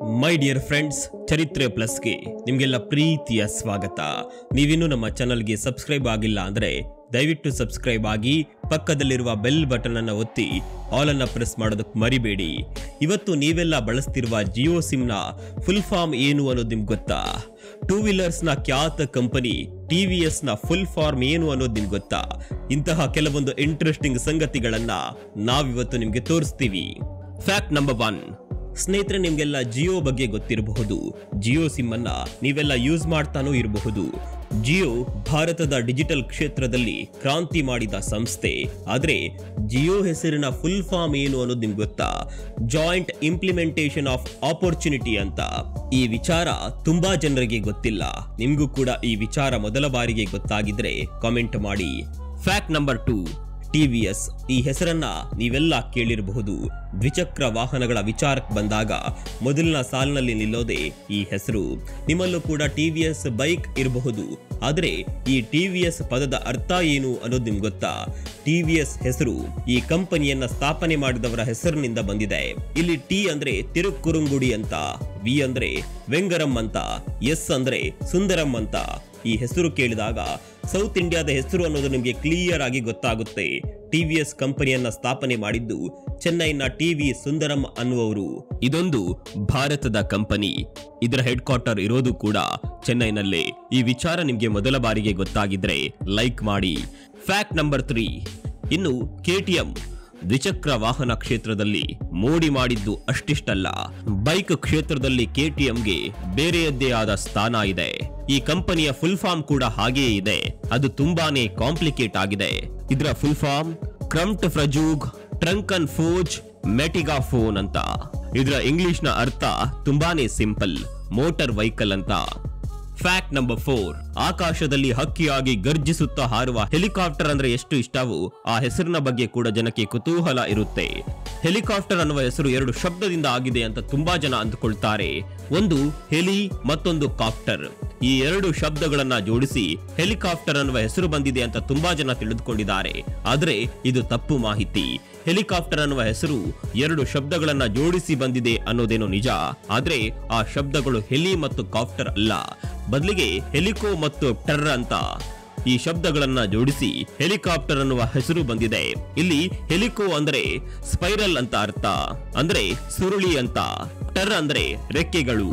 My dear friends, ಚರಿತ್ರೆ ಪ್ಲಸ್ಗೆ ನಿಮಗೆಲ್ಲ ಪ್ರೀತಿಯ ಸ್ವಾಗತ. ನೀವಿನ್ನೂ ನಮ್ಮ ಚಾನಲ್ಗೆ ಸಬ್ಸ್ಕ್ರೈಬ್ ಆಗಿಲ್ಲ ಅಂದರೆ ದಯವಿಟ್ಟು ಸಬ್ಸ್ಕ್ರೈಬ್ ಆಗಿ ಪಕ್ಕದಲ್ಲಿರುವ ಬೆಲ್ ಬಟನ್ ಅನ್ನು ಒತ್ತಿ ಆಲ್ ಅನ್ನು ಪ್ರೆಸ್ ಮಾಡೋದಕ್ಕೆ ಮರಿಬೇಡಿ. ಇವತ್ತು ನೀವೆಲ್ಲ ಬಳಸ್ತಿರುವ ಜಿಯೋ ಸಿಮ್ನ ಫುಲ್ ಫಾರ್ಮ್ ಏನು ಅನ್ನೋದು ನಿಮ್ಗೆ ಗೊತ್ತಾ? ಟೂ ವೀಲರ್ಸ್ನ ಖ್ಯಾತ ಕಂಪನಿ TVSನ ಫುಲ್ ಫಾರ್ಮ್ ಏನು ಅನ್ನೋದು ನಿಮ್ಗೆ ಗೊತ್ತಾ? ಇಂತಹ ಕೆಲವೊಂದು ಇಂಟ್ರೆಸ್ಟಿಂಗ್ ಸಂಗತಿಗಳನ್ನ ನಾವಿವತ್ತು ನಿಮಗೆ ತೋರಿಸ್ತೀವಿ. Fact number 1. ಸ್ನೇಹಿತರೆ, ನಿಮ್ಗೆಲ್ಲ ಜಿಯೋ ಬಗ್ಗೆ ಗೊತ್ತಿರಬಹುದು. ಜಿಯೋ ಸಿಮ್ ಅನ್ನ ನೀವೆಲ್ಲ ಯೂಸ್ ಮಾಡ್ತಾನೂ ಇರಬಹುದು. ಜಿಯೋ ಭಾರತದ ಡಿಜಿಟಲ್ ಕ್ಷೇತ್ರದಲ್ಲಿ ಕ್ರಾಂತಿ ಮಾಡಿದ ಸಂಸ್ಥೆ. ಆದ್ರೆ ಜಿಯೋ ಹೆಸರಿನ ಫುಲ್ ಫಾರ್ಮ್ ಏನು ಅನ್ನೋದು ನಿಮ್ಗೆ ಗೊತ್ತಾ? ಜಾಯಿಂಟ್ ಇಂಪ್ಲಿಮೆಂಟೇಷನ್ ಆಫ್ ಆಪರ್ಚುನಿಟಿ ಅಂತ. ಈ ವಿಚಾರ ತುಂಬಾ ಜನರಿಗೆ ಗೊತ್ತಿಲ್ಲ. ನಿಮ್ಗೂ ಕೂಡ ಈ ವಿಚಾರ ಮೊದಲ ಬಾರಿಗೆ ಗೊತ್ತಾಗಿದ್ರೆ ಕಾಮೆಂಟ್ ಮಾಡಿ. Fact number 2. TVS ಈ ಹೆಸರನ್ನ ನೀವೆಲ್ಲ ಕೇಳಿರಬಹುದು. ದ್ವಿಚಕ್ರ ವಾಹನಗಳ ವಿಚಾರಕ್ಕೆ ಬಂದಾಗ ಮೊದಲಿನ ಸಾಲಿನಲ್ಲಿ ನಿಲ್ಲೋದೆ ಈ ಹೆಸರು. ನಿಮ್ಮಲ್ಲೂ ಕೂಡ TVS ಬೈಕ್ ಇರಬಹುದು. ಆದ್ರೆ ಈ TVS ಪದದ ಅರ್ಥ ಏನು ಅನ್ನೋದು ನಿಮ್ಗೆ ಗೊತ್ತಾ? TVS ಹೆಸರು ಈ ಕಂಪನಿಯನ್ನ ಸ್ಥಾಪನೆ ಮಾಡಿದವರ ಹೆಸರಿನಿಂದ ಬಂದಿದೆ. ಇಲ್ಲಿ T ಅಂದ್ರೆ ತಿರುಕುರುಂಗುಡಿ ಅಂತ, V ಅಂದ್ರೆ ವೆಂಗರಂ ಅಂತ, S ಅಂದ್ರೆ ಸುಂದರಂ ಅಂತ. ಈ ಹೆಸರು ಕೇಳಿದಾಗ ಸೌತ್ ಇಂಡಿಯಾದ ಹೆಸರು ಅನ್ನೋದು ನಿಮಗೆ ಕ್ಲಿಯರ್ ಆಗಿ ಗೊತ್ತಾಗುತ್ತೆ. TVS ಕಂಪನಿಯನ್ನ ಸ್ಥಾಪನೆ ಮಾಡಿದ್ದು ಚೆನ್ನೈನ TV ಸುಂದರಂ ಅನ್ನುವರು. ಇದೊಂದು ಭಾರತದ ಕಂಪನಿ. ಇದರ ಹೆಡ್ ಕ್ವಾರ್ಟರ್ ಇರೋದು ಕೂಡ ಚೆನ್ನೈನಲ್ಲೇ. ಈ ವಿಚಾರ ನಿಮಗೆ ಮೊದಲ ಬಾರಿಗೆ ಗೊತ್ತಾಗಿದ್ರೆ ಲೈಕ್ ಮಾಡಿ. Fact number 3. ಇನ್ನು KTM ದ್ವಿಚಕ್ರ ವಾಹನ ಕ್ಷೇತ್ರದಲ್ಲಿ ಮೋಡಿ ಮಾಡಿದ್ದು ಅಷ್ಟಿಷ್ಟಲ್ಲ. ಬೈಕ್ ಕ್ಷೇತ್ರದಲ್ಲಿ KTMಗೆ ಬೇರೆಯದ್ದೇ ಆದ ಸ್ಥಾನ ಇದೆ. ಈ ಕಂಪನಿಯ ಫುಲ್ ಫಾರ್ಮ್ ಕೂಡ ಹಾಗೆಯೇ ಇದೆ. ಅದು ತುಂಬಾನೇ ಕಾಂಪ್ಲಿಕೇಟ್ ಆಗಿದೆ. ಇದರ ಫುಲ್ ಫಾರ್ಮ್ ಕ್ರಂಪ್ಟ್ ಫ್ರಜೂಗ್ ಟ್ರಂಕನ್ ಫೋಜ್ ಮೆಟಿಗಾಫೋನ್ ಅಂತ. ಇದರ ಇಂಗ್ಲಿಷ್ ನ ಅರ್ಥ ತುಂಬಾನೇ ಸಿಂಪಲ್, ಮೋಟಾರ್ ವೆಹಿಕಲ್ ಅಂತ. Fact number 4. ಆಕಾಶದಲ್ಲಿ ಹಕ್ಕಿಯಾಗಿ ಗರ್ಜಿಸುತ್ತಾ ಹಾರುವ ಹೆಲಿಕಾಪ್ಟರ್ ಅಂದ್ರೆ ಎಷ್ಟು ಇಷ್ಟವೋ ಆ ಹೆಸರಿನ ಬಗ್ಗೆ ಕೂಡ ಜನಕ್ಕೆ ಕುತೂಹಲ ಇರುತ್ತೆ. ಹೆಲಿಕಾಪ್ಟರ್ ಅನ್ನುವ ಹೆಸರು 2 ಶಬ್ದದಿಂದ ಆಗಿದೆ ಅಂತ ತುಂಬಾ ಜನ ಅಂದುಕೊಳ್ತಾರೆ. ಒಂದು ಹೆಲಿ, ಮತ್ತೊಂದು ಕಾಪ್ಟರ್. ಈ 2 ಶಬ್ದಗಳನ್ನ ಜೋಡಿಸಿ ಹೆಲಿಕಾಪ್ಟರ್ ಅನ್ನುವ ಹೆಸರು ಬಂದಿದೆ ಅಂತ ತುಂಬಾ ಜನ ತಿಳಿದುಕೊಂಡಿದ್ದಾರೆ. ಆದ್ರೆ ಇದು ತಪ್ಪು ಮಾಹಿತಿ. ಹೆಲಿಕಾಪ್ಟರ್ ಅನ್ನುವ ಹೆಸರು 2 ಶಬ್ದಗಳನ್ನ ಜೋಡಿಸಿ ಬಂದಿದೆ ಅನ್ನೋದೇನೋ ನಿಜ. ಆದ್ರೆ ಆ ಶಬ್ದಗಳು ಹೆಲಿ ಮತ್ತು ಕಾಪ್ಟರ್ ಅಲ್ಲ. ಬದಲಿಗೆ ಹೆಲಿಕೋ ಮತ್ತು ಟರ್ ಅಂತ ಈ ಶಬ್ದಗಳನ್ನ ಜೋಡಿಸಿ ಹೆಲಿಕಾಪ್ಟರ್ ಅನ್ನುವ ಹೆಸರು ಬಂದಿದೆ. ಇಲ್ಲಿ ಹೆಲಿಕೋ ಅಂದ್ರೆ ಸ್ಪೈರಲ್ ಅಂತ ಅರ್ಥ, ಅಂದ್ರೆ ಸುರುಳಿ ಅಂತ. ಟರ್ ಅಂದ್ರೆ ರೆಕ್ಕೆಗಳು.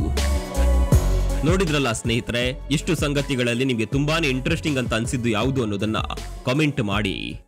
ನೋಡಿದ್ರಲ್ಲ ಸ್ನೇಹಿತರೆ, ಇಷ್ಟು ಸಂಗತಿಗಳಲ್ಲಿ ನಿಮಗೆ ತುಂಬಾನೇ ಇಂಟ್ರೆಸ್ಟಿಂಗ್ ಅಂತ ಅನ್ಸಿದ್ದು ಯಾವುದು ಅನ್ನೋದನ್ನ ಕಾಮೆಂಟ್ ಮಾಡಿ.